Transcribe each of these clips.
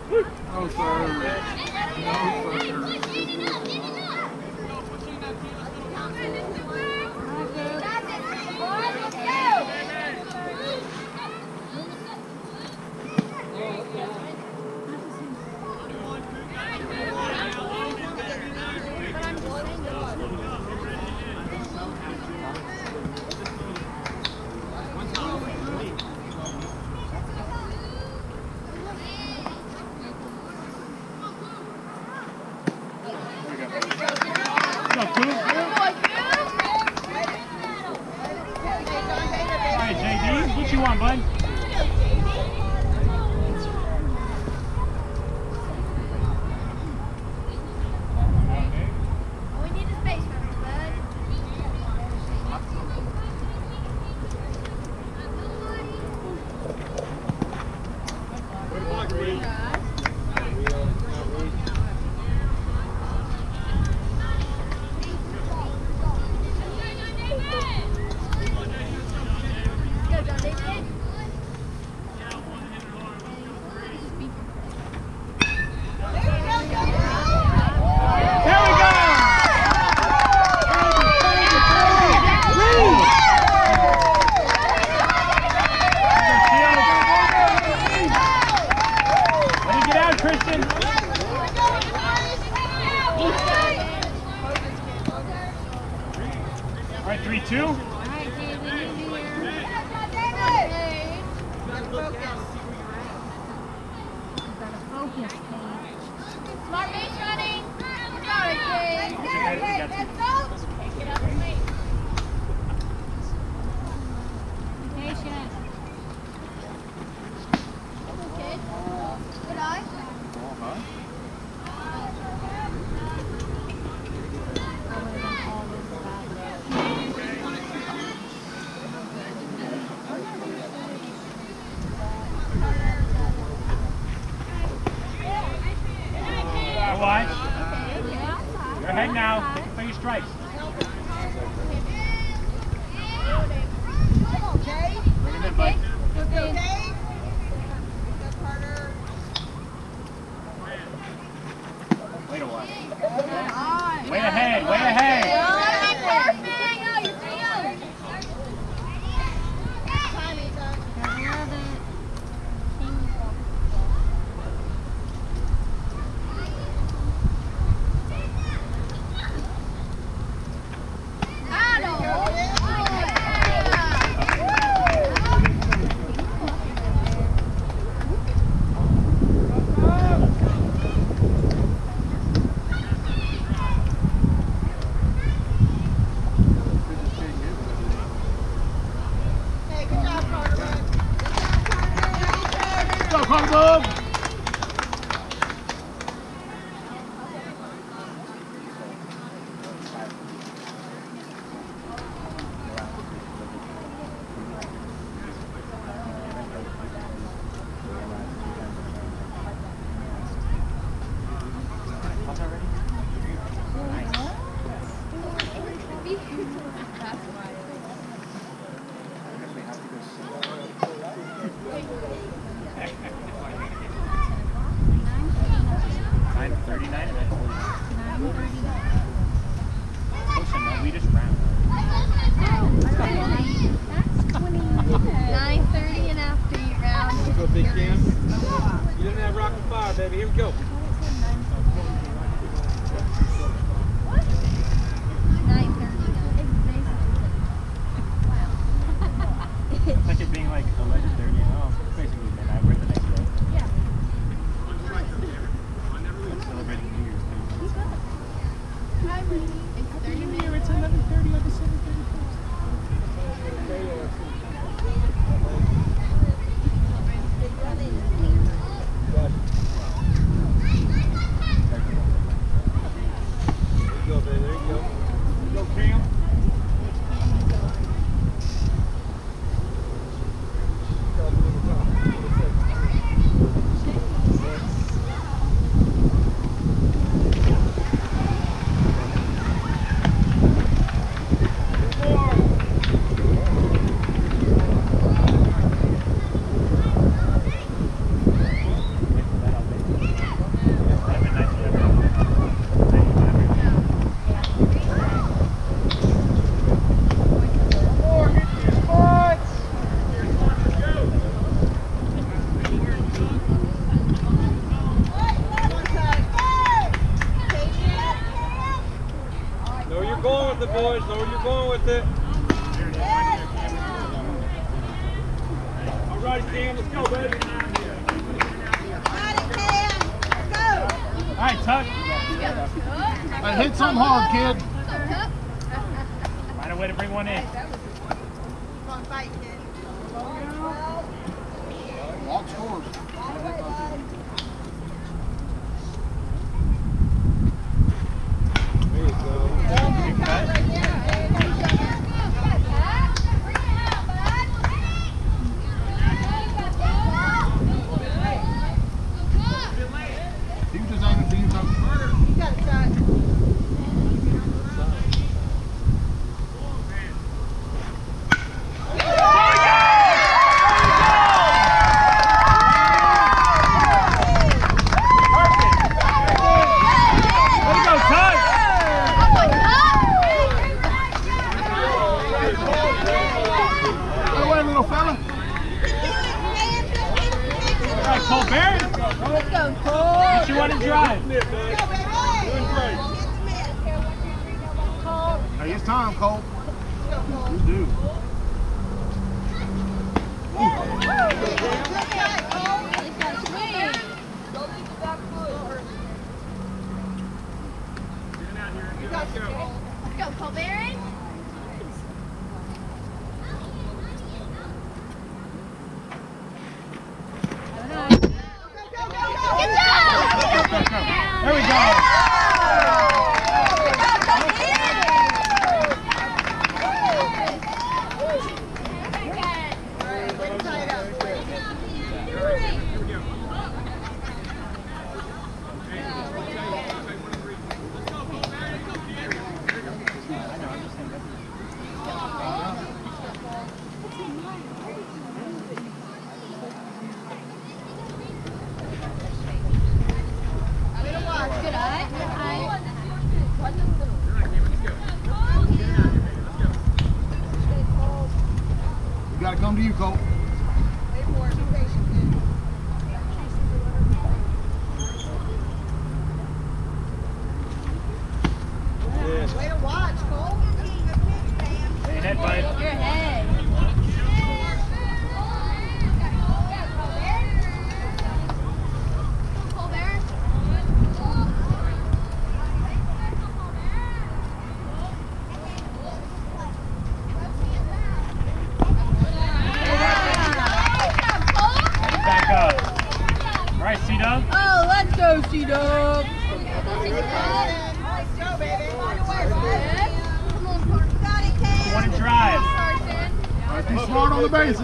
No, sir. No, sir. What you want, bud? Nice, Cam. Let's go, baby. All right, Tuck. Hey, hit something hard, kid. Find a way to bring one in. Walk scores. There you go. Good cut. He was just aiming for you, Tuck. Colbert, what you want to drive? Hey, it's time, Cole. You do. Let's go, Colbert. There we go. We gotta come to you, Cole. Way to watch, Cole. Stay ahead, bud. You're ahead. Back up. All right, C-Dub. Oh, let's go, C-Dub. Let's go, baby. You want to drive? Let's be smart on the bases.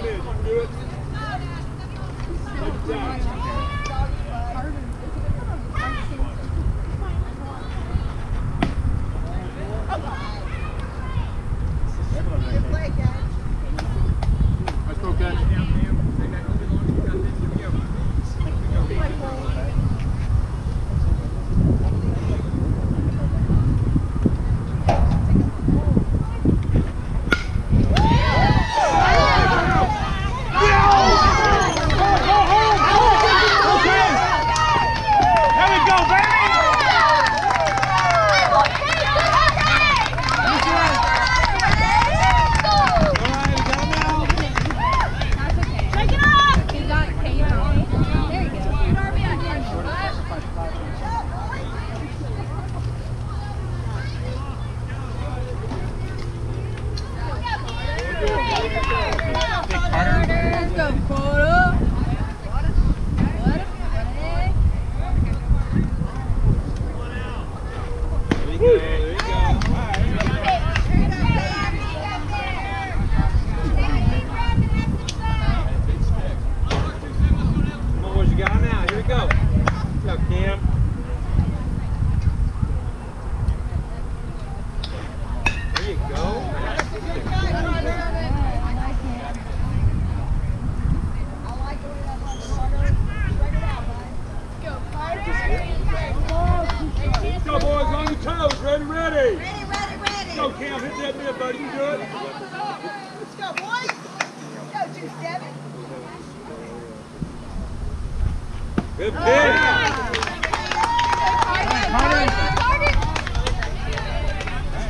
Good play, Cat. Let's go, catch. Let's go, Carter. Come on, boys, you got him now. Here we go. Good job, Cam. There you go. Let's go, boys, on your toes. Ready, ready. Ready. Go, Cam. Hit that mid, buddy. You do it. Let's go, boys. Go, 2-7. Good pitch. Carter.